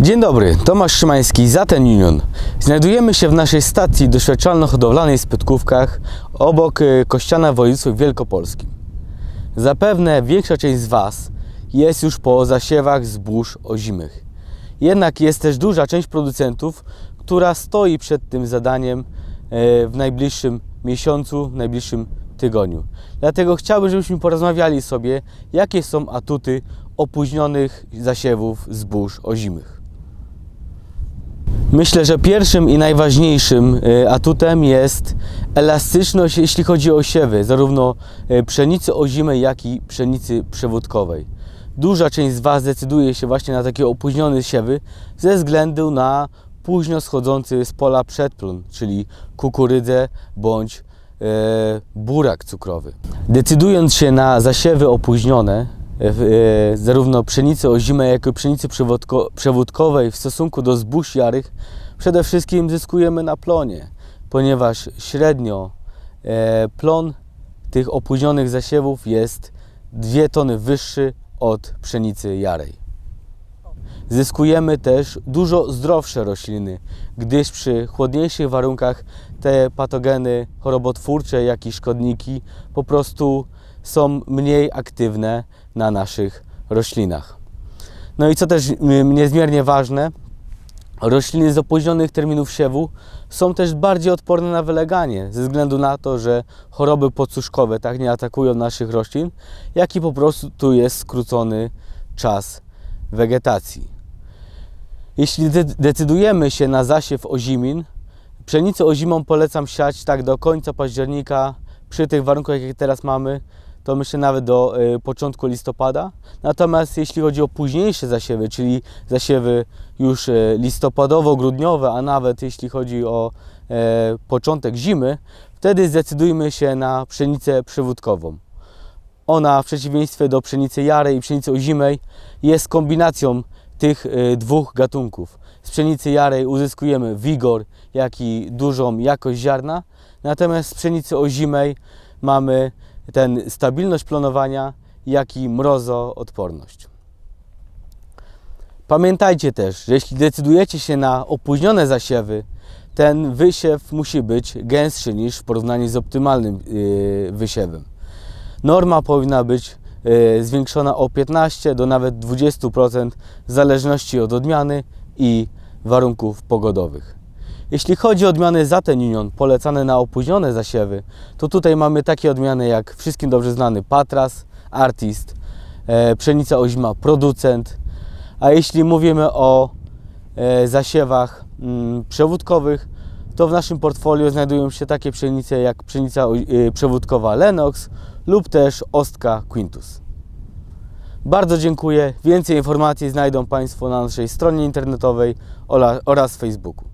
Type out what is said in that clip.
Dzień dobry, Tomasz Szymański, Zaten Union. Znajdujemy się w naszej stacji doświadczalno-hodowlanej w Spytkówkach obok Kościana w województwie wielkopolskim. Zapewne większa część z Was jest już po zasiewach zbóż ozimych. Jednak jest też duża część producentów, która stoi przed tym zadaniem w najbliższym miesiącu, w najbliższym tygodniu. Dlatego chciałbym, żebyśmy porozmawiali sobie, jakie są atuty opóźnionych zasiewów zbóż ozimych. Myślę, że pierwszym i najważniejszym atutem jest elastyczność, jeśli chodzi o siewy, zarówno pszenicy ozimej, jak i pszenicy przewódkowej. Duża część z Was decyduje się właśnie na takie opóźnione siewy ze względu na późno schodzący z pola przedplon, czyli kukurydzę bądź burak cukrowy. Decydując się na zasiewy opóźnione, zarówno pszenicy ozimej, jak i pszenicy przewódkowej w stosunku do zbóż jarych, przede wszystkim zyskujemy na plonie, ponieważ średnio plon tych opóźnionych zasiewów jest 2 tony wyższy od pszenicy jarej. Zyskujemy też dużo zdrowsze rośliny, gdyż przy chłodniejszych warunkach te patogeny chorobotwórcze, jak i szkodniki po prostu są mniej aktywne na naszych roślinach. No i co też niezmiernie ważne, rośliny z opóźnionych terminów siewu są też bardziej odporne na wyleganie, ze względu na to, że choroby podsuszkowe tak nie atakują naszych roślin, jak i po prostu tu jest skrócony czas wegetacji. Jeśli decydujemy się na zasiew ozimin, pszenicę ozimą polecam siać tak do końca października, przy tych warunkach, jakie teraz mamy, to myślę nawet do początku listopada. Natomiast jeśli chodzi o późniejsze zasiewy, czyli zasiewy już listopadowo-grudniowe, a nawet jeśli chodzi o początek zimy, wtedy zdecydujmy się na pszenicę przewódkową. Ona w przeciwieństwie do pszenicy jarej i pszenicy ozimej jest kombinacją tych dwóch gatunków. Z pszenicy jarej uzyskujemy wigor, jak i dużą jakość ziarna, natomiast z pszenicy ozimej mamy ten stabilność plonowania, jak i mrozoodporność. Pamiętajcie też, że jeśli decydujecie się na opóźnione zasiewy, ten wysiew musi być gęstszy niż w porównaniu z optymalnym wysiewem. Norma powinna być zwiększona o 15 do nawet 20% w zależności od odmiany i warunków pogodowych. Jeśli chodzi o odmiany Zaten Union polecane na opóźnione zasiewy, to tutaj mamy takie odmiany jak wszystkim dobrze znany Patras, Artist, pszenica ozima Producent. A jeśli mówimy o zasiewach przewódkowych, to w naszym portfolio znajdują się takie pszenice jak pszenica przewódkowa Lenox lub też Ostka Quintus. Bardzo dziękuję. Więcej informacji znajdą Państwo na naszej stronie internetowej oraz Facebooku.